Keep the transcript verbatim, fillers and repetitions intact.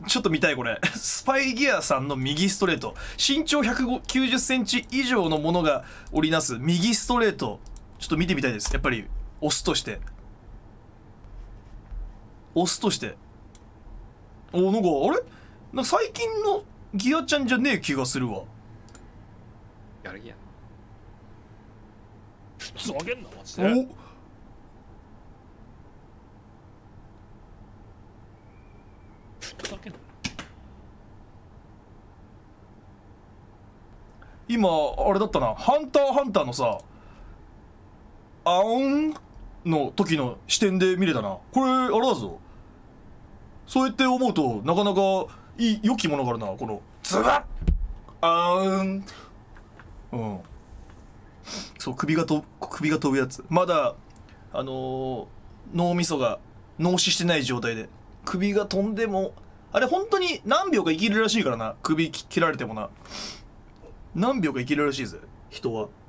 ちょっと見たいこれ。スパイギアさんの右ストレート。身長ひゃくきゅうじゅっセンチ以上のものが織りなす右ストレート。ちょっと見てみたいです。やっぱり、オスとして。オスとして。お、なんか、あれなんか最近のギアちゃんじゃねえ気がするわ。 やる気やな。 ふざけんな、マジで。 おふざけんな。 今、あれだったな。ハンターハンターのさ、アオンの時の視点で見れたな。これ、あれだぞ。そうやって思うと、なかなかいい、良きものがあるな。この、ズバッあーん。うん。そう、首がと、首が飛ぶやつ。まだ、あのー、脳みそが脳死してない状態で。首が飛んでも、あれ本当に何秒か生きるらしいからな。首切られてもな。何秒か生きるらしいぜ、人は。